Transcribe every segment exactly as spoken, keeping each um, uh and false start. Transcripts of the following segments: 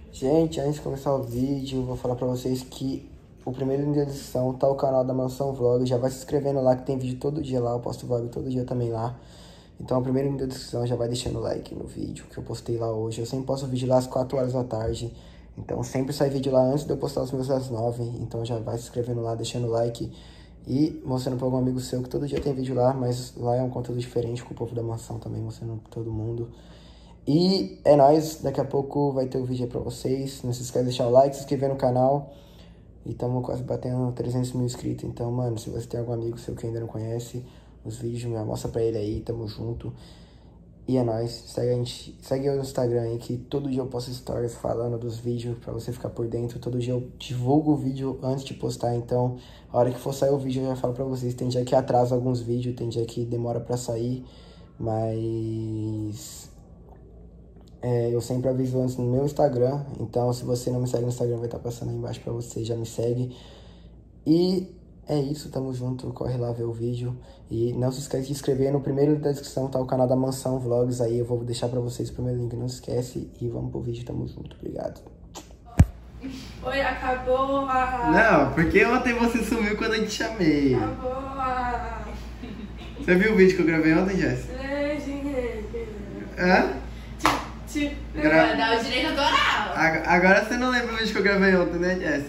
Gente, antes de começar o vídeo, vou falar pra vocês que o primeiro link da descrição tá o canal da Mansão Vlog. Já vai se inscrevendo lá, que tem vídeo todo dia lá. Eu posto vlog todo dia também lá. Então, o primeiro link da descrição, já vai deixando o like no vídeo que eu postei lá hoje. Eu sempre posto vídeo lá às quatro horas da tarde. Então, sempre sai vídeo lá antes de eu postar os meus às nove. Então, já vai se inscrevendo lá, deixando o like e mostrando pra algum amigo seu que todo dia tem vídeo lá. Mas lá é um conteúdo diferente com o povo da mansão também, mostrando pra todo mundo. E é nóis, daqui a pouco vai ter o vídeo aí pra vocês. Não se esquece de deixar o like, se inscrever no canal. E estamos quase batendo trezentos mil inscritos. Então, mano, se você tem algum amigo seu que ainda não conhece os vídeos, mostra pra ele aí, tamo junto. E é nóis, segue, a gente, segue eu no Instagram aí, que todo dia eu posto stories falando dos vídeos pra você ficar por dentro. Todo dia eu divulgo o vídeo antes de postar, então a hora que for sair o vídeo eu já falo pra vocês. Tem dia que atrasa alguns vídeos, tem dia que demora pra sair, mas... É, eu sempre aviso antes no meu Instagram, então se você não me segue no Instagram vai estar passando aí embaixo pra você, já me segue. E é isso, tamo junto, corre lá ver o vídeo. E não se esquece de inscrever, no primeiro link da descrição tá o canal da Mansão Vlogs, aí eu vou deixar pra vocês o primeiro link, não se esquece. E vamos pro vídeo, tamo junto, obrigado. Oi, acabou a... Não, porque ontem você sumiu quando eu te chamei. Acabou a... Você viu o vídeo que eu gravei ontem, Jess? Hã? Gra... Vai dar o direito autoral. Agora você não lembra o vídeo que eu gravei ontem, né, Jess?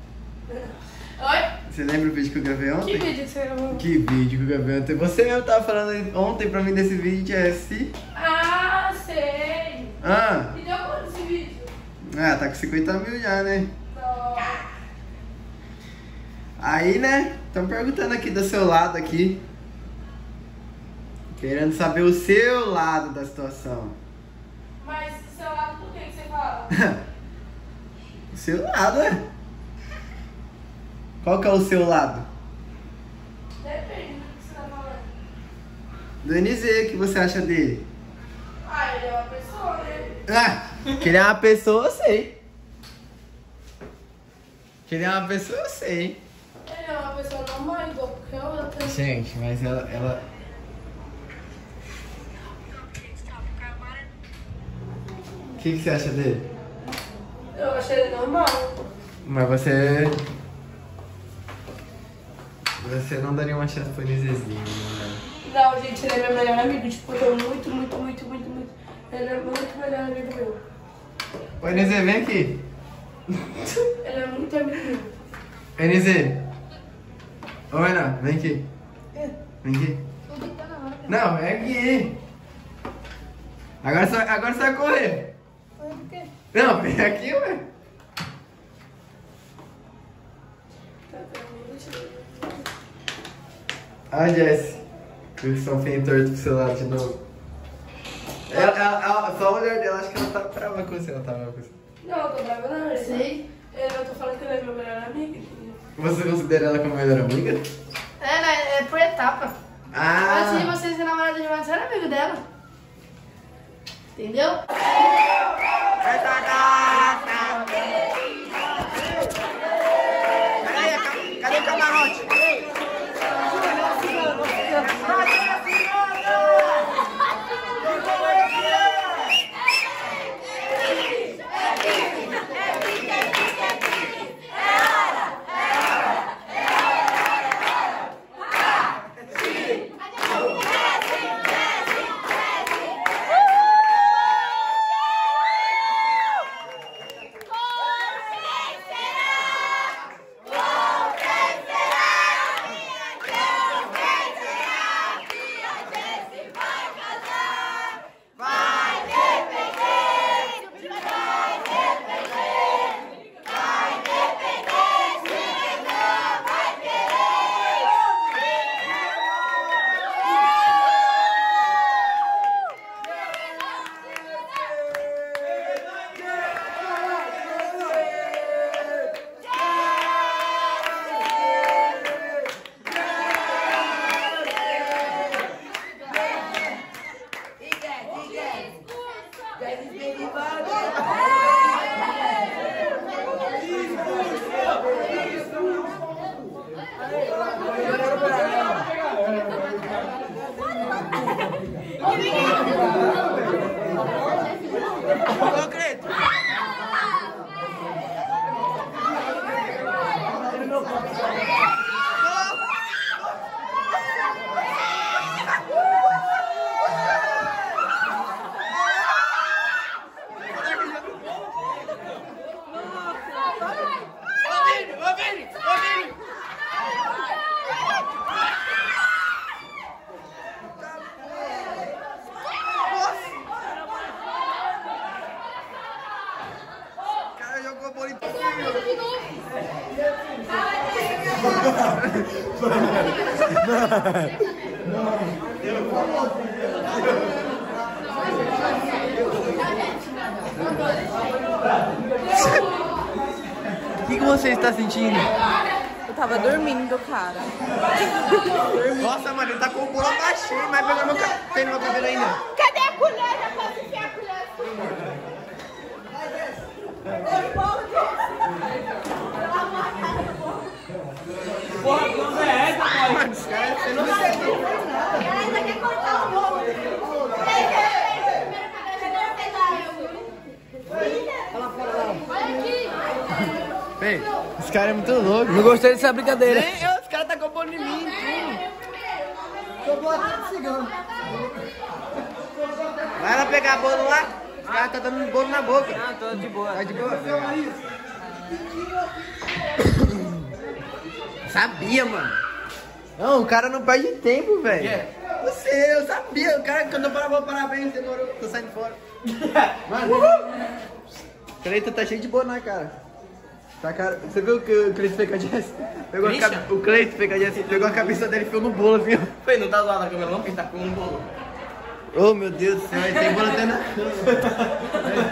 Oi? Você lembra o vídeo que eu gravei ontem? Que vídeo que você gravou? Que vídeo que eu gravei ontem? Você mesmo tava falando ontem pra mim desse vídeo, Jess. Ah, sei. Ah. E deu quanto esse vídeo? Ah, tá com cinquenta mil já, né? Tô. Aí, né? Estão perguntando aqui do seu lado aqui. Querendo saber o seu lado da situação. Mas do seu lado, por que que você fala? O seu lado, é? Qual que é o seu lado? Depende do que você tá falando. Do N Z, o que você acha dele? Ah, ele é uma pessoa, né? Ah, que ele é uma pessoa, eu sei. Que ele é uma pessoa, eu sei. Ele é uma pessoa normal, igual qualquer outra. Gente, mas ela... ela... O que, que você acha dele? Eu achei ele normal. Mas você... Você não daria uma chance pro Nizezinho, né? Não, gente, ele é meu melhor amigo. Tipo, eu tô muito, muito, muito, muito, muito... Ele é muito melhor amigo meu. Oi, Nizê, vem aqui. Ele é muito amigo meu. Oi, Nizê. Oi, não, vem aqui. Vem aqui. Não, é aqui. Agora você, agora você vai correr. Por quê? Não, vem aqui, ué. Ah, Jess. Eu que sou feio torto pro seu lado de novo. Ela, ela, ela, só o olhar dela, acho que ela tá brava com você, ela tá brava com você. Não, eu tô brava não, eu sei. Eu tô falando que ele é meu melhor amigo, entendeu? Você considera ela como melhor amiga? É, né? É por etapa. Ah! Antes de você ser namorada de uma, você era amigo dela. Entendeu? Cadê, cadê o camarote? O que, que você está sentindo? Eu tava dormindo, cara. Nossa, mano, ele tá com o bolo baixinho, mas pegou meu cabelo. Tem no meu cabelo ainda. Cadê a colher? Já posso enfiar a colher. Porra, quando é essa, pai? Mano, os caras, você não vai ter. Ela ainda quer cortar o bolo. Olha aqui. Vem, esse cara é muito louco. Não gostei dessa brincadeira. Nem eu, os caras tá compondo em mim. Tô até cigano. Vai lá pegar bolo lá. Os caras tá dando bolo na boca. Ah, tô de boa. Tá de boa? Sabia, mano. Não, o cara não perde tempo, velho. Yeah. Você, eu sabia. O cara, quando eu parava, parabéns, demorou. Tô saindo fora. Mano, o Cleiton tá cheio de boa na cara. Tá, cara. Você viu o que o Cleiton fez com a Jess? Pegou a cabe... O Cleiton fez com a Jess, pegou a cabeça dele e enfiou no bolo, viu? Foi, não tá zoado na câmera não, porque tá com um bolo. Oh, meu Deus do céu, tem bolo até na cama.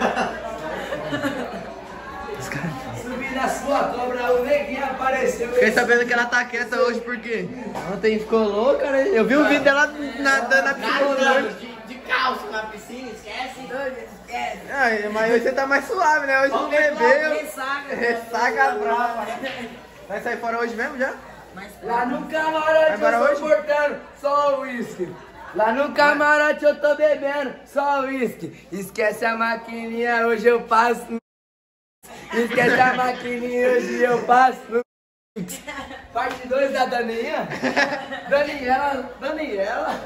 Os caras... Subi na sua cobra, o neguinho apareceu. Fiquei sabendo que ela tá quieta hoje, por quê? Ontem ficou louca, né? Eu vi um vídeo dela nadando na piscina. De, de calço na piscina, esquece. Esquece. Ah, mas hoje você tá mais suave, né? Hoje não bebeu. Ressaca. Ressaca brava. Vai sair fora hoje mesmo já? Lá no camarote Vai embora eu tô hoje? cortando só o uísque. Lá no camarote eu tô bebendo só o uísque. Esquece a maquininha, hoje eu passo no... Esquece a maquininha, hoje eu passo no... Parte dois da Daniela. Daniela, Daniela.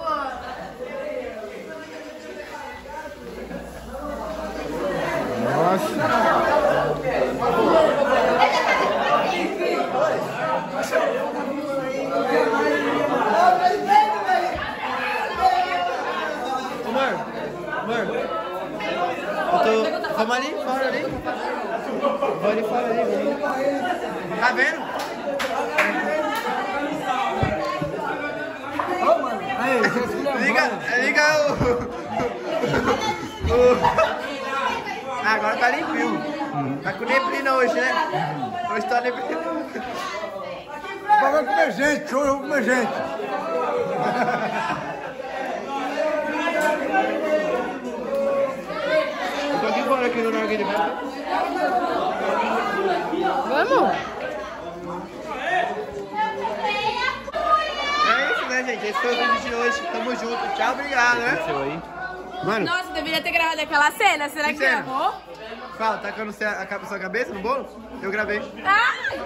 Amor, amor. Eu tô... Vamos ali, fora ali. Vou ali fora ali, ali. Tá vendo? Aí, Liga, liga o... o... Ah, agora tá limpinho. Tá com neblina hoje, né? Hoje tá neblina. vai comer gente, hoje eu vou comer gente. Eu tô aqui fora aqui no narguilha. Vamos? É isso, né, gente? Esse foi o vídeo de hoje. Tamo junto. Tchau, obrigado, né? Mano, Nossa, deveria ter gravado aquela cena. Será que, Que cena? gravou? fala, tacando você a, a sua cabeça no bolo? Eu gravei. Ai!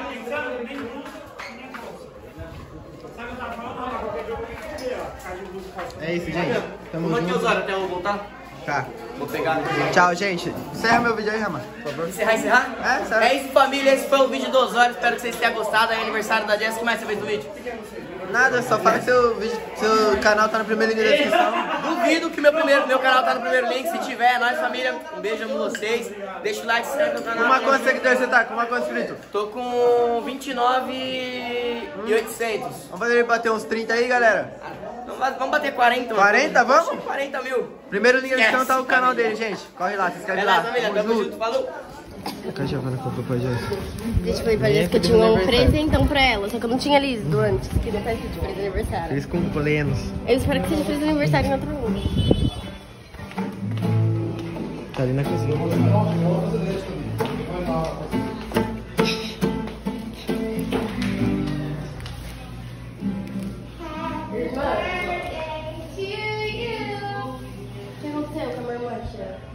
É isso, gente. Tamo Quantas junto. horas até eu voltar? Tá. Vou pegar. Tchau, gente. Encerra meu vídeo aí, Ramon, por favor. Encerrar, encerrar? É, sério. É isso, família. Esse foi o vídeo do Osório. Espero que vocês tenham gostado. É aniversário da Jess. O que mais você fez no vídeo? Nada, só fala que seu, vídeo, seu canal tá no primeiro link da descrição. Duvido que meu, primeiro, meu canal tá no primeiro link. Se tiver, é nóis, família. Um beijo, amo vocês. Deixa o like, se inscreve no canal. Uma quantos seguidores você tá? Com uma quantos inscritos? Tô com vinte e nove e oitocentos. Vamos fazer ele bater uns trinta aí, galera. Vamos bater quarenta. quarenta, vamos? quarenta mil. Primeiro link da descrição tá o Esquece, canal família. dele, gente. Corre lá, se inscreve É lá. nóis, família. Tamo junto. Falou. Caixa vai comprar pra Jess. Deixa eu ver pra Nem Jess que eu feliz tinha um aniversário. presentão pra ela, só que eu não tinha lido antes, que não tá escrito feliz aniversário. Feliz com plenos. Eu espero que seja feliz aniversário em outro mundo. Tá ali na cozinha. O que aconteceu com a minha irmã, Tia?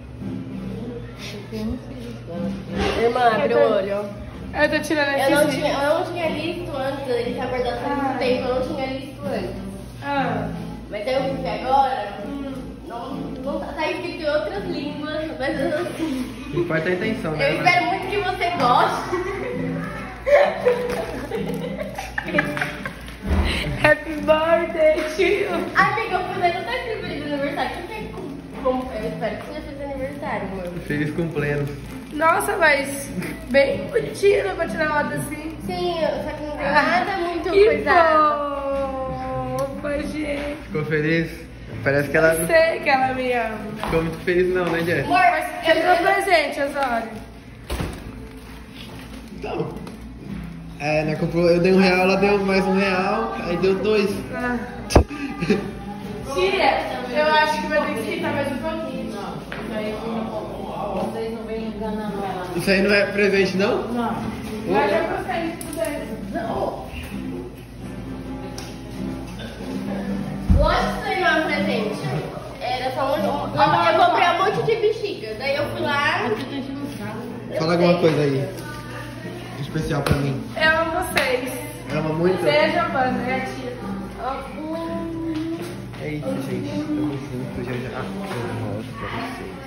Irmã, abre o olho. Eu tô tirando Eu aqui. não tinha, eu não tinha listo antes, ele tá guardando faz muito tempo, eu não tinha listo antes. Ah, Mas aí eu fui ver agora, não, não tá, tá escrito em outras línguas, mas eu não sei. Importa a intenção, né? Eu espero muito que você goste. happy birthday, tio. Amiga, eu falei, não tá escrito feliz aniversário. Você tem como? Eu espero que seja feliz aniversário, amor. Feliz com plenos. Nossa, mas bem bonitinho, né, pra tirar foto assim. Sim, só que não tem nada muito Que coisado. fofa, gente. Ficou feliz? Parece que ela Eu não sei que ela me ama. ficou muito feliz não, né, Jess? Amor, Você deu presente, Osório. Então, é, né, comprou, eu dei um real, ela deu mais um real, aí deu dois. Ah. Tia, eu acho que vai ter que esquentar mais um pouquinho. Vocês não vêm enganando ela. Isso aí não é presente, não? Não. Mas eu gostei de tudo. lógico que isso aí não é um presente. Era só um. um- Eu comprei um monte de bexiga. Daí eu fui lá. Fala alguma coisa aí, especial pra mim. Eu amo vocês. Ama muito? Você é a Giovana, é a tia. É isso, gente. Tamo junto, já já. Ah, eu mostro pra vocês.